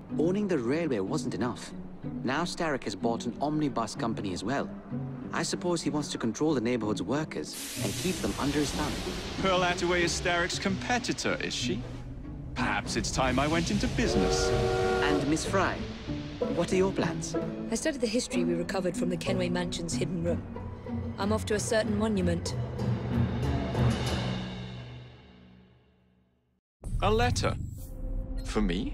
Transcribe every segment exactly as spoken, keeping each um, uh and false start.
Owning the railway wasn't enough. Now Starrick has bought an omnibus company as well. I suppose he wants to control the neighborhood's workers and keep them under his thumb. Pearl Attaway is Starrick's competitor, is she? Perhaps it's time I went into business. And Miss Frye, what are your plans? I studied the history we recovered from the Kenway Mansion's hidden room. I'm off to a certain monument. A letter? For me?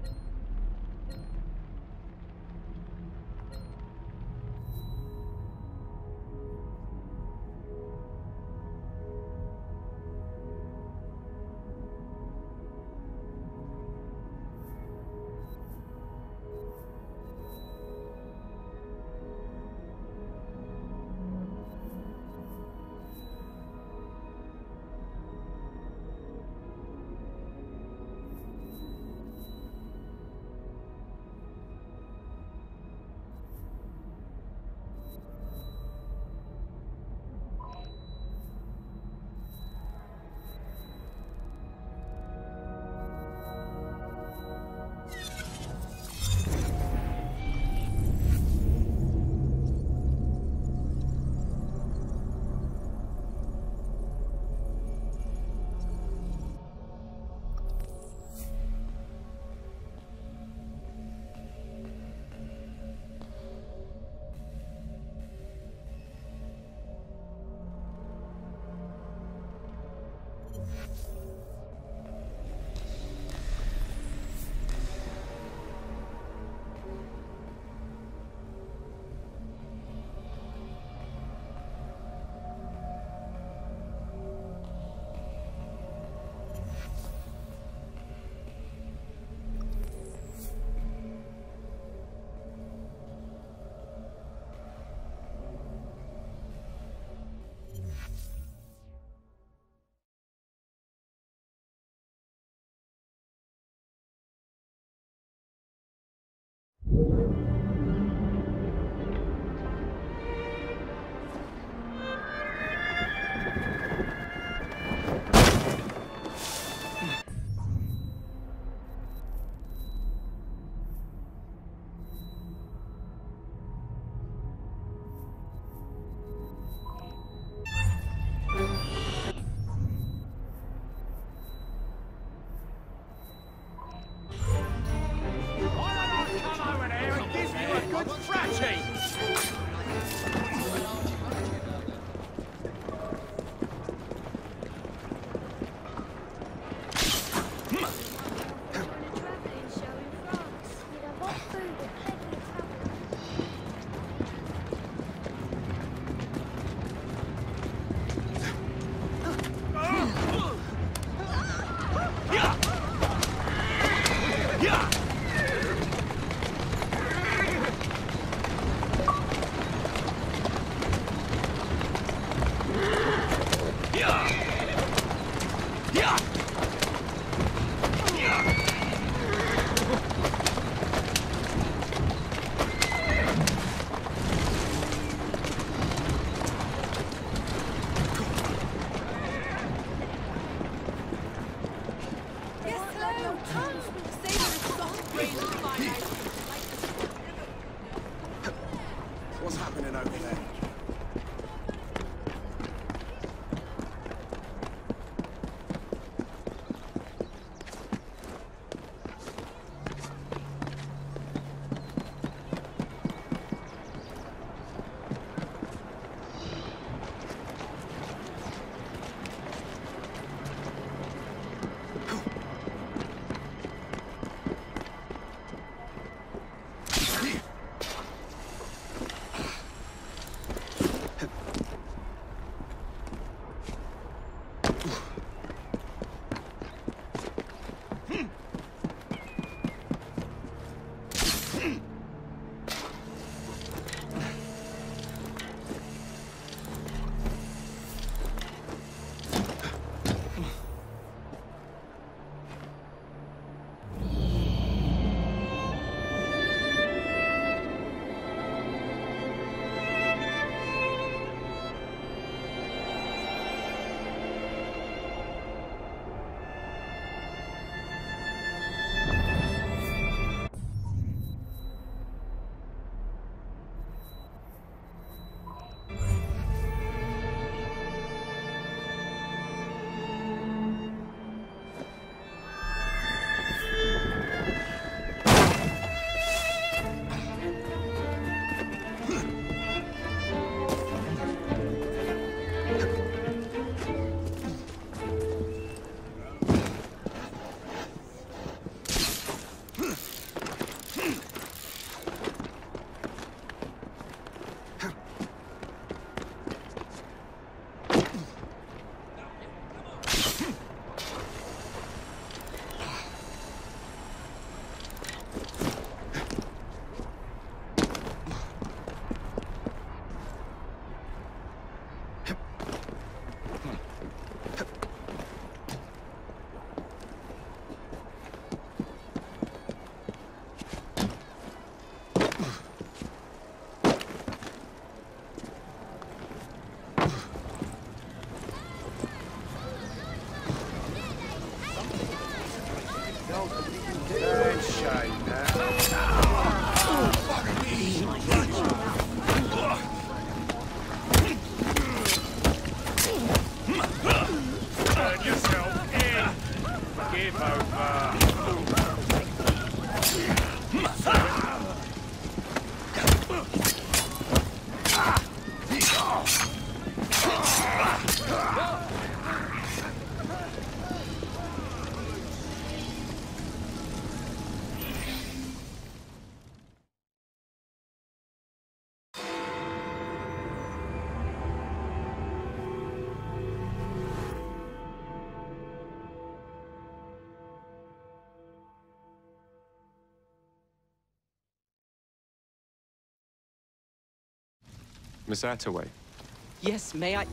What's happening over there? Miss Attaway. Yes, may I...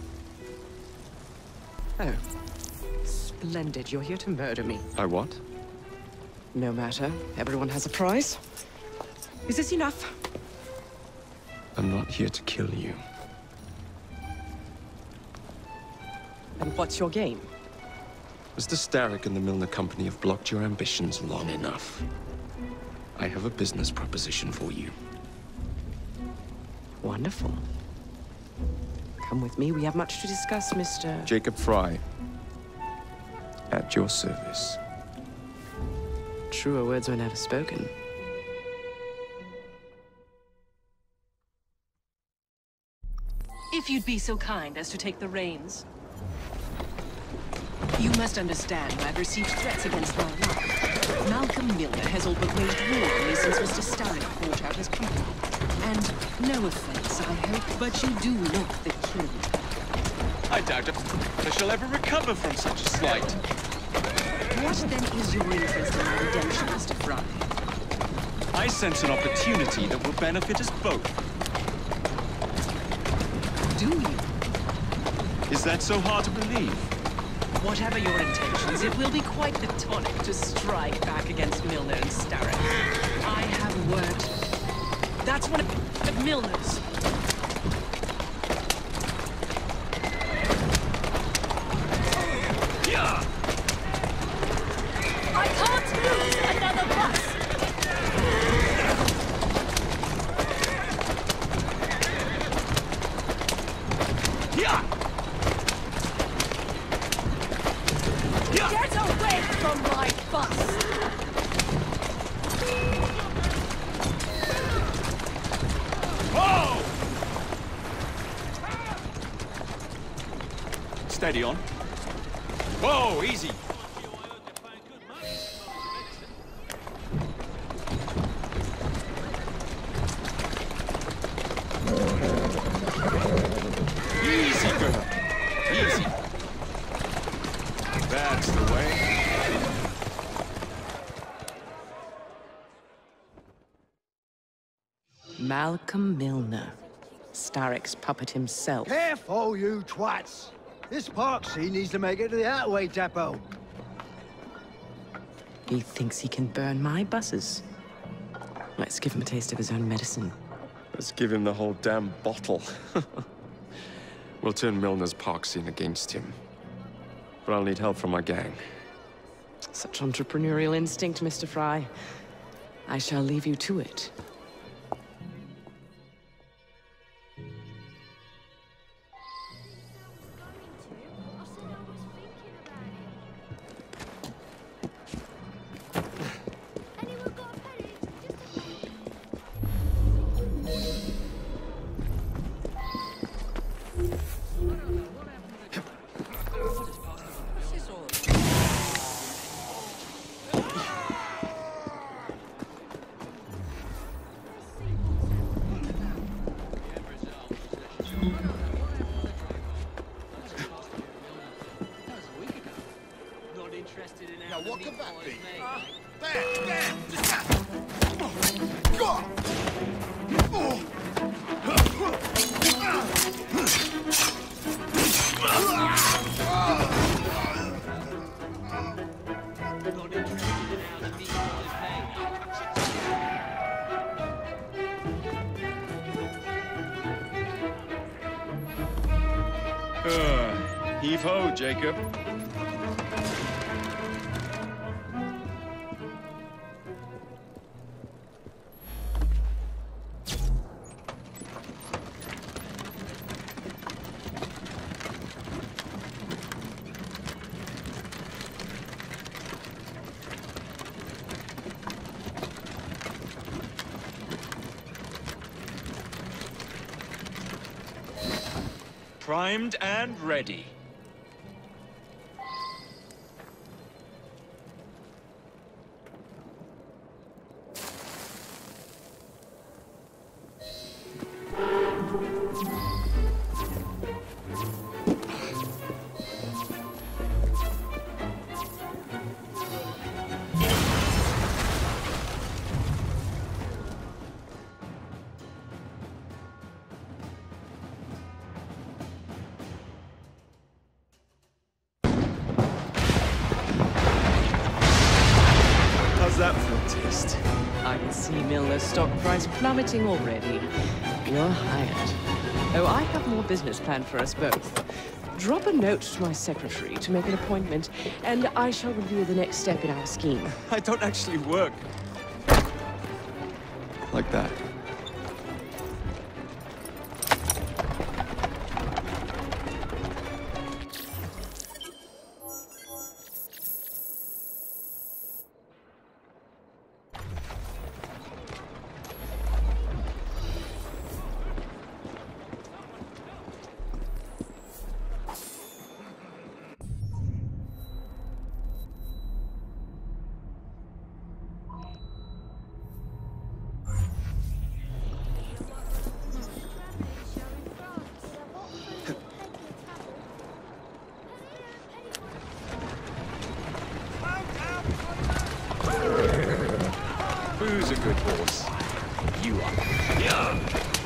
Oh. Splendid. You're here to murder me. I what? No matter. Everyone has a price. Is this enough? I'm not here to kill you. And what's your game? Mister Starrick and the Milner Company have blocked your ambitions long enough. I have a business proposition for you. Wonderful. Come with me. We have much to discuss, Mister Jacob Frye. At your service. Truer words were never spoken. If you'd be so kind as to take the reins. You must understand I've received threats against my life. Malcolm Milner has all but waged war on me since Mister Starrick bought out his company. And no offense, I hope, but you do look the king. I doubt if I shall ever recover from such a slight. What then is your interest in my redemption, Mister Frye? I sense an opportunity that will benefit us both. Do you? Is that so hard to believe? Whatever your intentions, it will be quite the tonic to strike back against Milner and Starrick. I have worked. That's one of Milner's. Yeah! I can't lose another bus! Yeah! Get away from my bus! Oh! Steady on. Whoa, easy. Easy, girl. Easy. That's the way. Malcolm Milner. Starrick's puppet himself. Careful, you twats! This park scene needs to make it to the Attaway depot. He thinks he can burn my buses. Let's give him a taste of his own medicine. Let's give him the whole damn bottle. We'll turn Milner's park scene against him. But I'll need help from my gang. Such entrepreneurial instinct, Mister Frye. I shall leave you to it. Now, what could that be? Uh, there, there, just that. Go! Uh, heave-ho, Jacob. Primed and ready. taste. I can see Milner's stock price plummeting already. You're hired. Oh, I have more business planned for us both. Drop a note to my secretary to make an appointment, and I shall reveal the next step in our scheme. I don't actually work like that. Who's a good horse? You are. Yeah.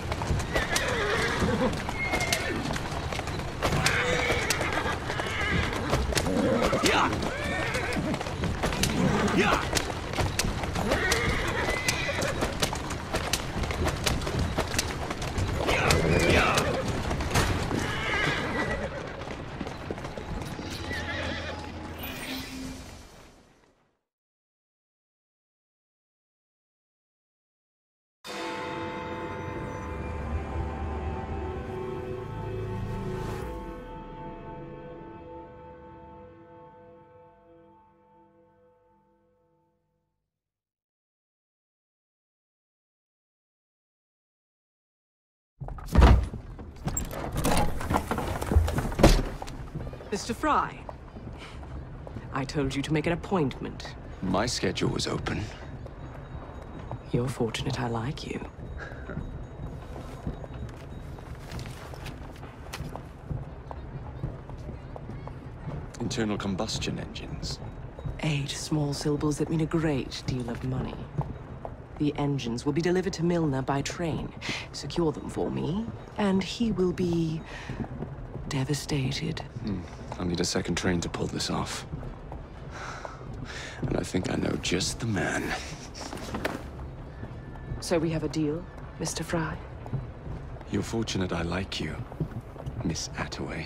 Yeah. Yeah. Mister Frye, I told you to make an appointment. My schedule was open. You're fortunate I like you. Internal combustion engines. Eight small syllables that mean a great deal of money. The engines will be delivered to Milner by train. Secure them for me, and he will be devastated. Hmm. I'll need a second train to pull this off. And I think I know just the man. So we have a deal, Mister Frye? You're fortunate I like you, Miss Attaway.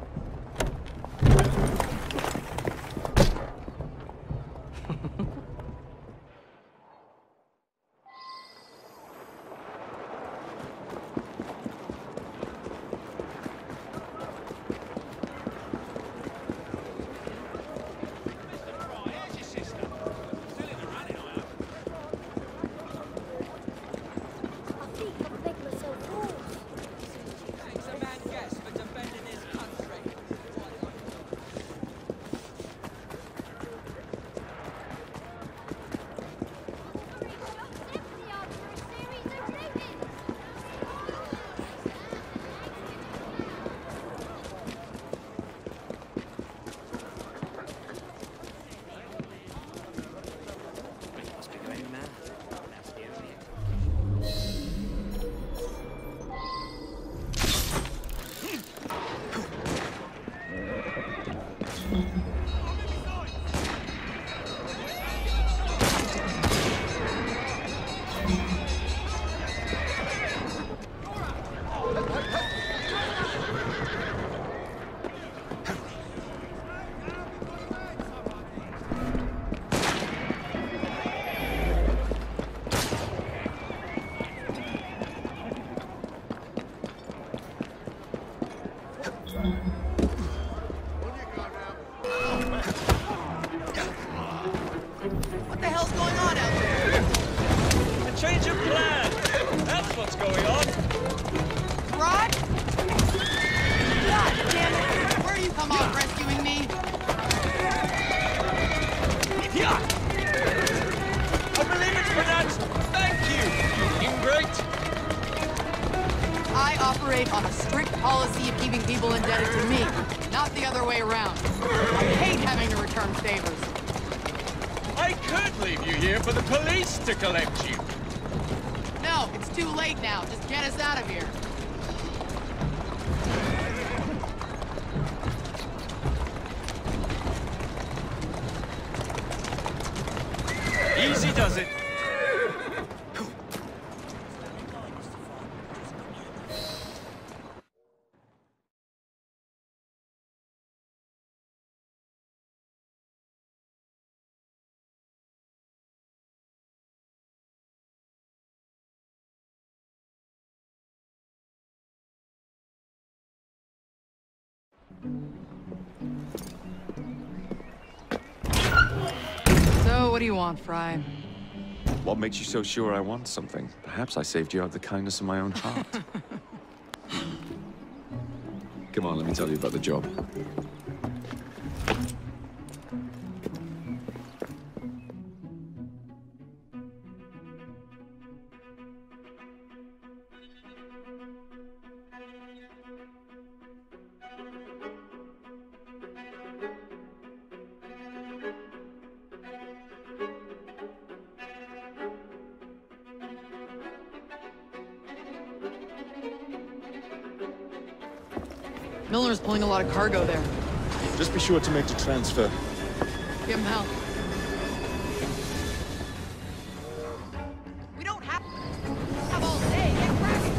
What the hell's going on out there? A change of plan! That's what's going on! Rod? God damn it! Where you come off rescuing me? Yeah! I believe it's pronounced thank you, ingrate! I operate on a strict policy of keeping people indebted to me, not the other way around. I hate having to return favors. I could leave you here for the police to collect you. No, it's too late now. Just get us out of here. Easy does it. So, what do you want, Frye? What makes you so sure I want something? Perhaps I saved you out of the kindness of my own heart. Come on, let me tell you about the job. Milner's pulling a lot of cargo there. Just be sure to make the transfer. Give him help. We don't have, have all day. Get cracking.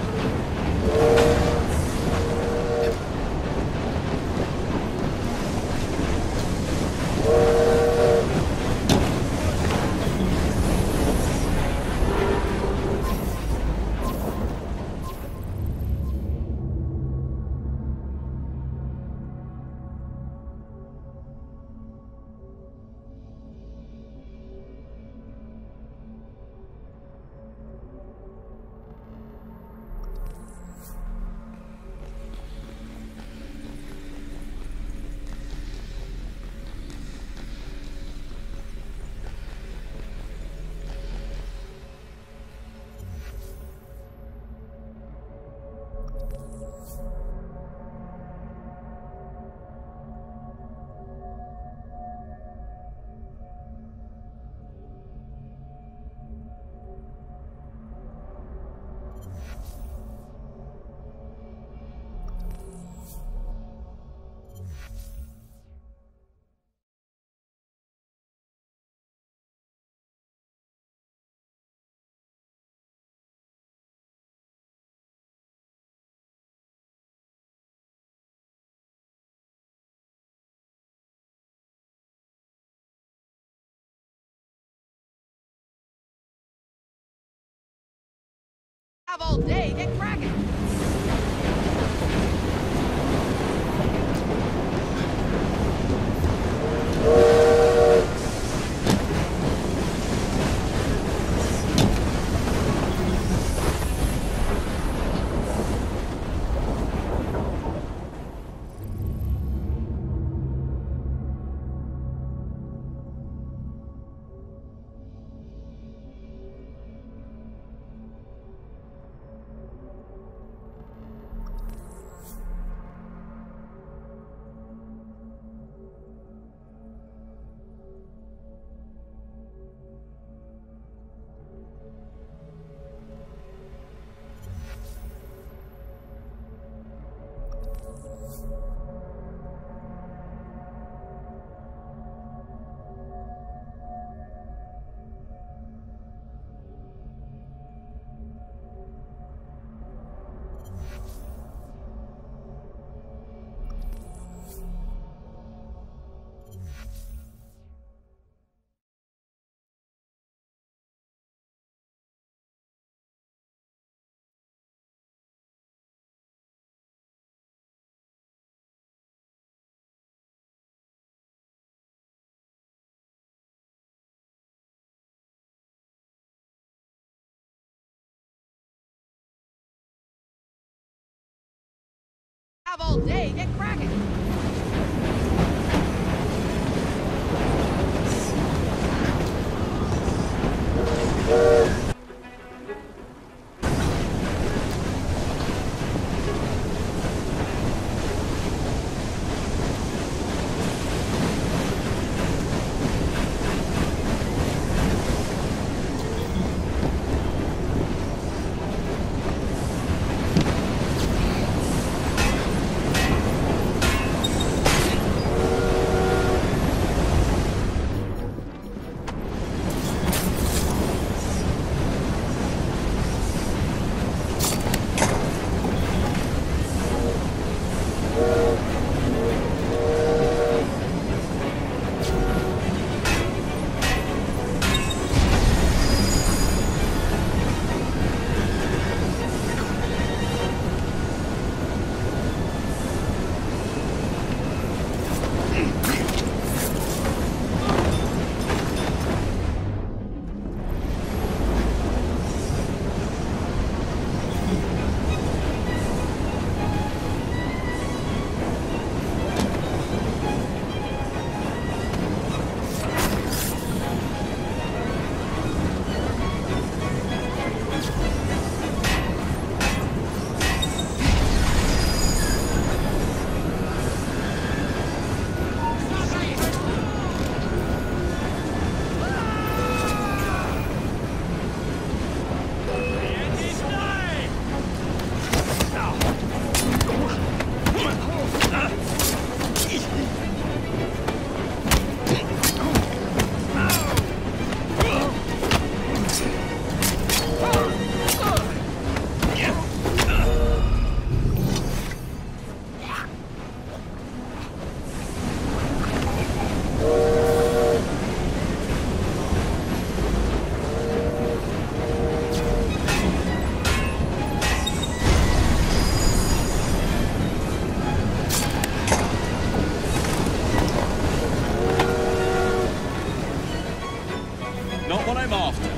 Have all day. Get cracking. Have all day. Get cracking. I'm after.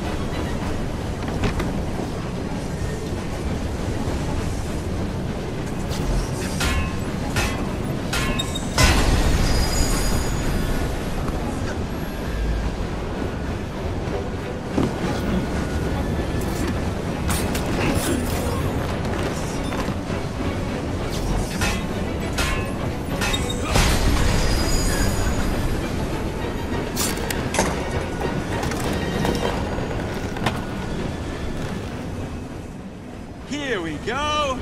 Here we go!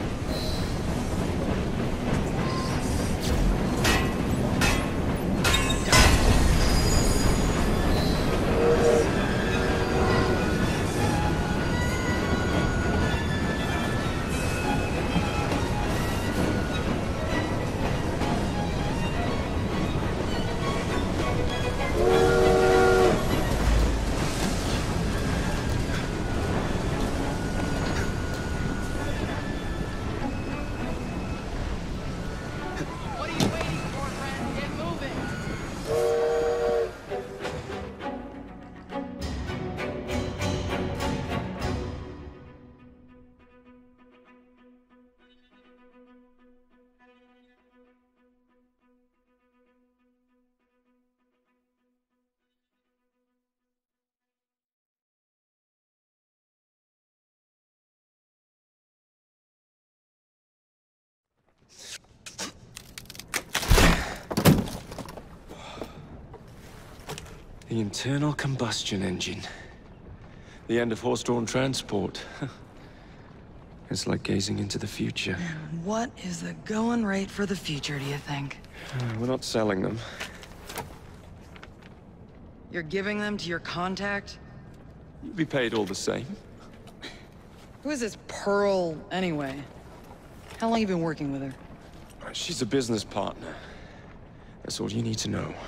The internal combustion engine. The end of horse-drawn transport. It's like gazing into the future. What is the going rate for the future, do you think? Uh, we're not selling them. You're giving them to your contact? You'll be paid all the same. Who is this Pearl, anyway? How long you been working with her? Uh, She's a business partner. That's all you need to know.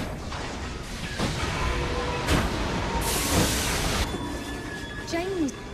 James